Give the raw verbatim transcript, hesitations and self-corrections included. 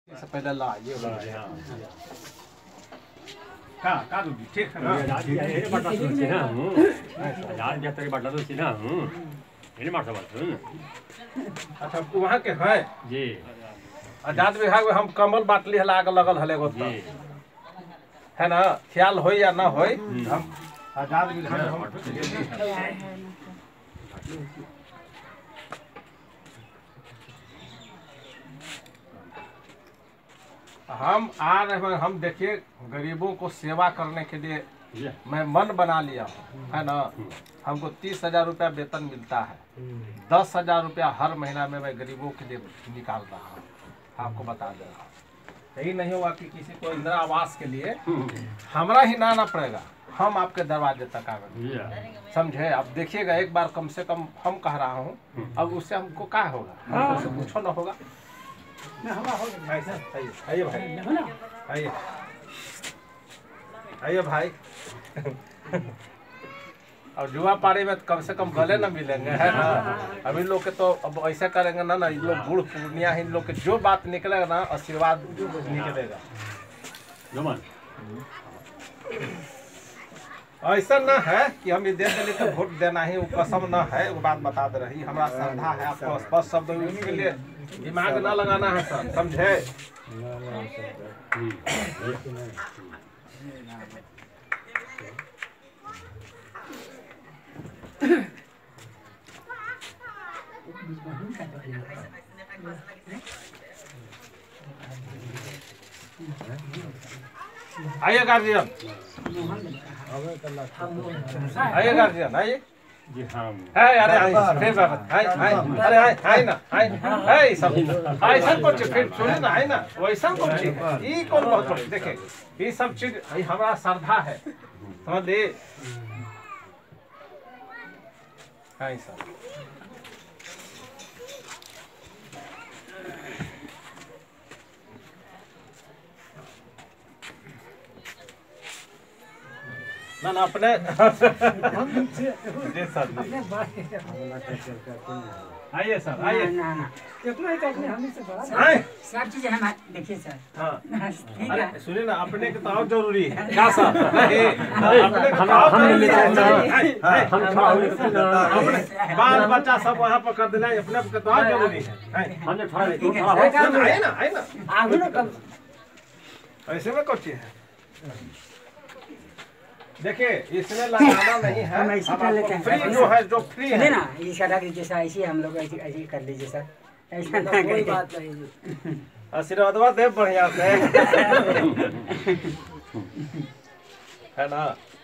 से पहले ला ये का का दो ठीक है ना ये बटला तो सीना हूं यार जब तक बटला तो सीना हूं ये मार सब सुन अच्छा वहां के है जी आजाद विभाग में हम कमल बाटली हला के लगल हले गो जी है ना ख्याल होई या ना होई हम आजाद विभाग में हम हम आ रहे हैं। हम देखिए गरीबों को सेवा करने के लिए मैं मन बना लिया हूँ है ना। हमको तीस हजार रुपया वेतन मिलता है, दस हजार रुपया हर महीना में मैं गरीबों के लिए निकाल रहा हूँ। आपको बता दे रहा हूँ, यही नहीं हुआ कि किसी को इंदिरा आवास के लिए हमारा ही ना आना पड़ेगा, हम आपके दरवाजे तक आ गए। समझे? अब देखिएगा एक बार कम से कम हम कह रहा हूँ, अब उससे हमको क्या होगा, हमको कुछ ना होगा। आइए भाई, आइए आइए भाई। और जुआ पारी में कम से कम गले न मिलेंगे है ना। अभी लोग के तो अब ऐसा करेंगे ना ना, इन लोग बूढ़ पूर्णिया इन लोग के जो बात निकलेगा ना आशीर्वाद निकलेगा। ऐसा ना है कि हम दे देने तो वोट देना ही, वो कसम ना है, वो बात बता दे रही। हमारा श्रद्धा है, आपको स्पष्ट शब्द उसके लिए दिमाग ना लगाना है सर, समझे? आइए गार्जियन, आइए गार्जियन, आइए जी हाँ है अरे फिर बात है है अरे है है ना है है सब ऐसा कुछ फिर सुनिए ना है ना वैसा कुछ ये कौन बहुत बड़ी देखे ये सब चीज हमारा श्रद्धा है, समझ ले है सब। ना ना अपने जी सर आइए सर आइए कितना ही करने हमें से बड़ा आए सब चीज हम देखिए सर। हाँ ठीक अरे है सुनिए ना अपने के तो और जरूरी है क्या सर नहीं अपने के तो और जरूरी है। अपने बाल बच्चा सब वहाँ पर कर देना अपने के तो और जरूरी है। हमने थोड़ा ठीक है, थोड़ा सर, है ना है ना आगू ना कब ऐसे में कुछ है। देखिए इसमें लगाना नहीं है, हम ऐसे कर लेते हैं। फ्री जो है जो फ्री सुनिए है ना ये सारा जैसा ऐसे हम लोग ऐसे ऐसे कर लीजिए सर, ऐसा ना कोई बात नहीं। आशीर्वाद दे बढ़िया से है ना।